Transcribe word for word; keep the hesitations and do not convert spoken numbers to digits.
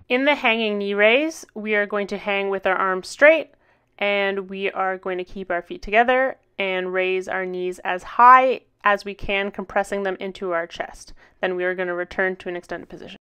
In the hanging knee raise, we are going to hang with our arms straight, and we are going to keep our feet together and raise our knees as high as we can, compressing them into our chest. Then we are going to return to an extended position.